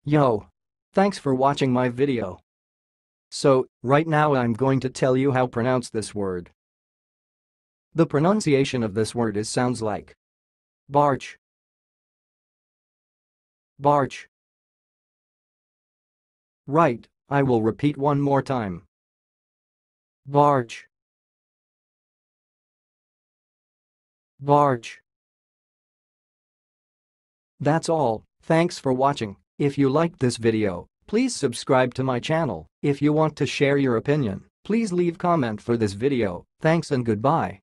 Yo! Thanks for watching my video. So, right now I'm going to tell you how to pronounce this word. The pronunciation of this word sounds like Barch. Barch. Right, I will repeat one more time. Barch. Barch. That's all, thanks for watching. If you liked this video, please subscribe to my channel. If you want to share your opinion, please leave comment for this video. Thanks and goodbye.